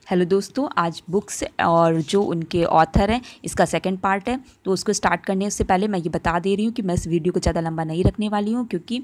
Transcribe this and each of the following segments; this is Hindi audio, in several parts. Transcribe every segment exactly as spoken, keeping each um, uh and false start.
हेलो दोस्तों, आज बुक्स और जो उनके ऑथर हैं इसका सेकंड पार्ट है। तो उसको स्टार्ट करने से पहले मैं ये बता दे रही हूँ कि मैं इस वीडियो को ज़्यादा लंबा नहीं रखने वाली हूँ, क्योंकि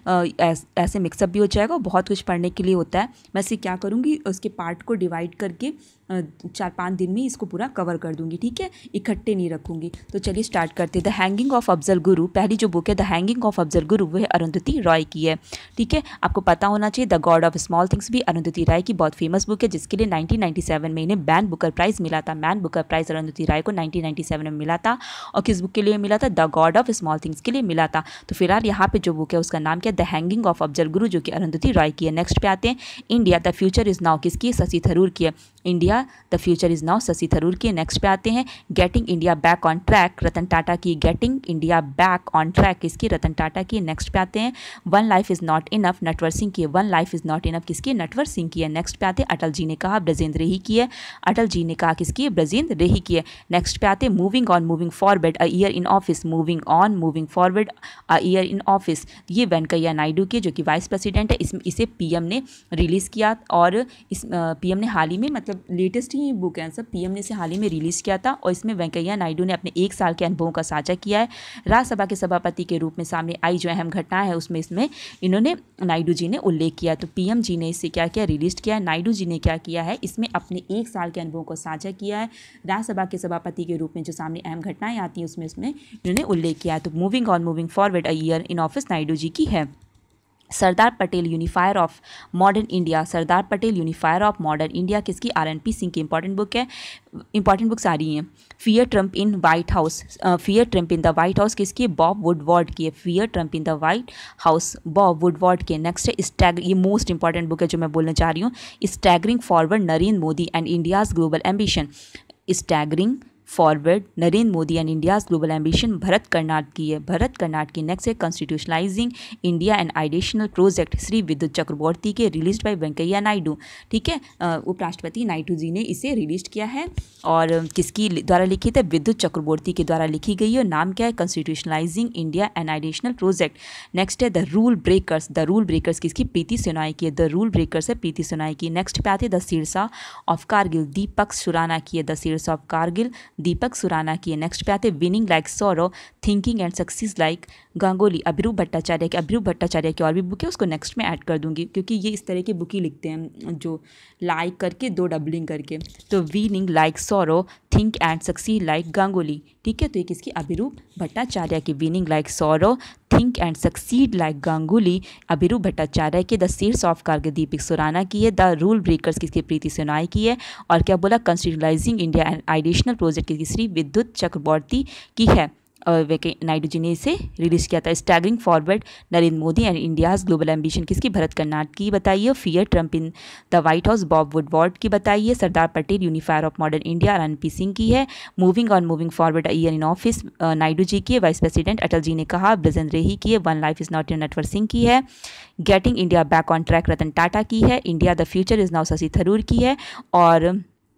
ऐस, ऐसे मिक्सअप भी हो जाएगा, बहुत कुछ पढ़ने के लिए होता है। मैं इसे क्या करूँगी, उसके पार्ट को डिवाइड करके चार पाँच दिन में इसको पूरा कवर कर दूँगी, ठीक है, इकट्ठे नहीं रखूँगी। तो चलिए स्टार्ट करते हैं। The hanging of Afzal Guru, पहली जो बुक है the hanging of Afzal Guru, वह अरुंधति रॉय की है, ठीक है। आपको पता होना चाहिए the god of small things भी अरुंधति राय की बहुत फेमस बुक है, जिसके लिए नाइनटीन नाइंटी सेवन में इन्हें मैन बुकर प्राइज़ मिला था। Man Booker prize Arundhati Roy को नाइनटीन नाइंटी सेवन में मिला था। और किस बुक के लिए मिला था? The god of small things के लिए मिला था। तो फिलहाल यहाँ पे जो बुक है उसका नाम क्या है? The hanging of Afzal Guru, जो कि अरुंधति रॉय की है। नेक्स्ट पे आते हैं, India the future is now, किसकी? शशि थरूर की है। India the future is now Shashi Tharoor की। नेक्स्ट पे आते हैं, getting India back on track, Ratan Tata की। Getting India back on track किसकी? रतन टाटा की। नेक्स्ट पे आते हैं, one life is not enough, Natwar Singh की है। One life is not enough किसकी? नटवर सिंह की है। नेक्स्ट पे आते हैं, अटल जी ने कहा, ब्रजेंद्र रेही की है। अटल जी ने कहा किसकी है? ब्रजेंद्र रेही की है। नेक्स्ट पे आते हैं, moving on moving forward a year in office. Moving on moving forward a year in office, ये वेंकैया नायडू की, जो कि वाइस प्रेसिडेंट है। इसमें इसे पीएम ने रिलीज़ किया, और इस पीएम ने हाल ही में, मतलब लेटेस्ट ही बुक है सब, पीएम ने इसे हाल ही में रिलीज़ किया था। और इसमें वेंकैया नायडू ने अपने एक साल के अनुभवों का साझा किया है। राज्यसभा के सभापति के रूप में सामने आई जो अहम घटनाएं है, उसमें इसमें इन्होंने नायडू जी ने उल्लेख किया। तो पीएम जी ने इससे क्या किया? रिलीज़ किया है। नायडू जी ने क्या किया है? इसमें अपने एक साल के अनुभवों को साझा किया है। राज्यसभा के सभापति के रूप में जो सामने अहम घटनाएं आती हैं उसमें उसमें इन्होंने उल्लेख किया है। तो moving on moving forward a year in office Naidu ji की है। Sardar Patel unifier of modern India, Sardar Patel unifier of modern India किसकी? आर एन पी सिंह की इंपॉर्टेंट बुक है। इंपॉर्टेंट बुक्स आ रही हैं। Fear Trump in White House, fear Trump in the White House किसकी? बॉब वुडवर्ड की है। Fear Trump in the White House, Bob Woodward के। नेक्स्ट है स्टैग, ये मोस्ट इंपॉर्टेंट बुक है जो मैं बोलने चाह रही हूँ, staggering forward Narendra Modi and India's global ambition. Staggering forward Narendra Modi and India's global ambition, Bharat Karnad की है। भरत कर्नाड की। नेक्स्ट है constitutionalising India and ideational project, Shri Vidyut Chakravarty के, रिलीज बाय वेंकैया नायडू, ठीक है। उपराष्ट्रपति नायडू जी ने इसे रिलीज किया है, और किसकी द्वारा लिखित है? विद्युत चक्रवर्ती के द्वारा लिखी गई है। नाम क्या है? Constitutionalising India and ideational project. Next है the rule breakers, the rule breakers किसकी? प्रीति सोनाई की है। द रूल ब्रेकर्स है प्रीति सोनाई की। नेक्स्ट पे आते हैं the seeds of Kargil, Deepak Surana की है। The seeds of Kargil Deepak Surana की है। नेक्स्ट पे आते हैं winning like Sourav, thinking and success like Ganguly, Abhirup Bhattacharya की। अभिरूप भट्टाचार्य की और भी बुक है, उसको नेक्स्ट में ऐड कर दूंगी, क्योंकि ये इस तरह की बुक ही लिखते हैं जो लाइक करके दो डबलिंग करके। तो winning like Sourav, think and succeed like Ganguly, ठीक है। तो ये किसकी? अभिरूप भट्टाचार्य की। Winning like Sourav, think and succeed like Ganguly, Abhirup Bhattacharya के। The seeds of Kargil Deepak Surana की है। द रूल ब्रेकर्स किसकी? प्रीति सोनाई की है। और क्या बोला? Constitutionalising India and ideational project की श्री विद्युत चक्रवर्ती की है। वेंकैया नायडू जी ने इसे रिलीज किया था। Staggering forward Narendra Modi and India's global ambition किसकी? भरत कर्नाड की बताइए। Fear Trump in the White House, Bob Woodward की बताइए। Sardar Patel unifier of modern India, R N P Singh की है। Moving on moving forward a year in office, Naidu ji की है। वाइस प्रेसिडेंट अटल जी ने कहा, ब्रजेंद्र रेही की है। One life is not in, Natwar Singh की है। Getting India back on track, Ratan Tata की है। India the future is now Shashi Tharoor की है। और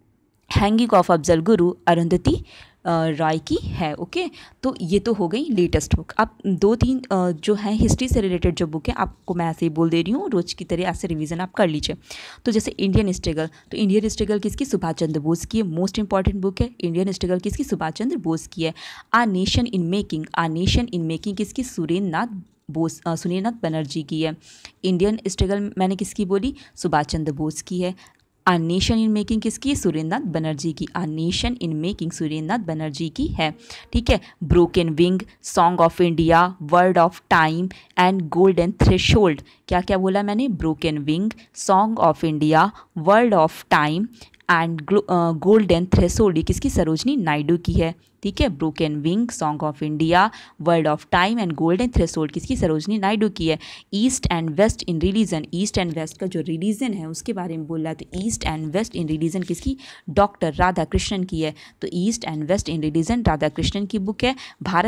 हैंगिंग ऑफ अफजल गुरु अरुंधति रॉय की है। ओके, तो ये तो हो गई लेटेस्ट बुक। अब दो तीन जो है हिस्ट्री से रिलेटेड जो बुक है, आपको मैं ऐसे ही बोल दे रही हूँ, रोज की तरह ऐसे रिवीजन आप कर लीजिए। तो जैसे इंडियन स्ट्रगल, तो इंडियन स्ट्रगल किसकी? सुभाष चंद्र बोस की है। मोस्ट इंपॉर्टेंट बुक है। इंडियन स्ट्रगल किसकी? सुभाष चंद्र बोस की है। A nation in making, a nation in making किसकी? सुरेंद्र नाथ बोस, सुरेंद्र नाथ बनर्जी की है। इंडियन स्ट्रगल मैंने किसकी बोली? सुभाष चंद्र बोस की है। आ नेशन इन मेकिंग किसकी? सुरेंद्र नाथ बनर्जी की। A nation in making Surendra Nath Banerjee की है, ठीक है। Broken wing, song of India, word of time and golden threshold, क्या क्या बोला मैंने? Broken wing, song of India, word of time and golden threshold, ये किसकी? सरोजनी नायडू की है, ठीक है। Broken wing, song of India, word of time and golden threshold किसकी? सरोजनी नायडू की है। East and west in religion, east and west का जो रिलीजन है उसके बारे में बोल रहा है। तो east and west in religion किसकी? डॉक्टर राधा कृष्णन की है। तो east and west in religion Radhakrishnan की बुक है।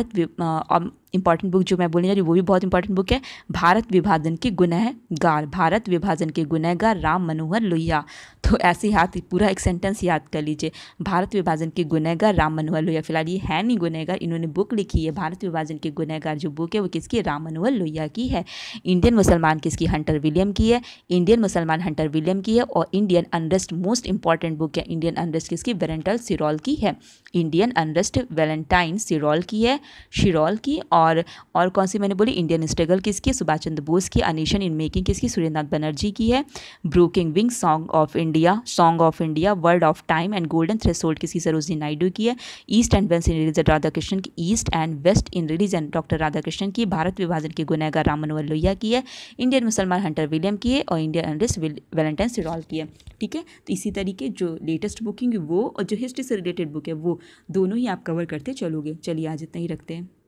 भारत इंपॉर्टेंट बुक जो मैं बोलने जा रही हूँ वो भी बहुत इंपॉर्टेंट बुक है। भारत विभाजन के गुनहगार, भारत विभाजन के गुनहगार राम मनोहर लोहिया। तो ऐसे हाथ पूरा एक सेंटेंस याद कर लीजिए, भारत विभाजन के गुनहगार राम मनोहर लोहिया। फिलहाल फिलहाल ये है नहीं गुनहगार, इन्होंने बुक लिखी है भारत विभाजन के गुनहगार, जो बुक है वो किसकी है, राम मनोहर लोहिया की है। इंडियन मुसलमान किसकी, हंटर विलियम की है, इंडियन मुसलमान हंटर विलियम की है। और Indian unrest most important book है, इंडियन अनरेस्ट किसकी, वेलेंटाइन सिरोल की है। इंडियन अनरेस्ट वेलेंटाइन सिरोल की है, शिरोल की। और और कौन सी मैंने बोली, इंडियन स्ट्रगल किसकी, सुभाष चंद्र बोस की। अ नेशन इन मेकिंग किसकी, सुरेंद्रनाथ बनर्जी की है। Broken wing, song of India, song of India, word of time and golden threshold किसकी, सरोजिनी नायडू की है। East and west in religion Radhakrishnan की, east and west in religion doctor Radhakrishnan की। भारत विभाजन के गुनहगार राम मनोहर लोहिया की है। इंडियन मुसलमान हंटर विलियम की है। और इंडियन अनरेस्ट वेलेंटाइन सिरोल की है। ठीक है, तो इसी तरीके जो लेटेस्ट बुकिंग वो और जो हिस्ट्री से रिलेटेड बुक है वो दोनों ही आप कवर करते चलोगे। चलिए आज इतना ही रखते हैं।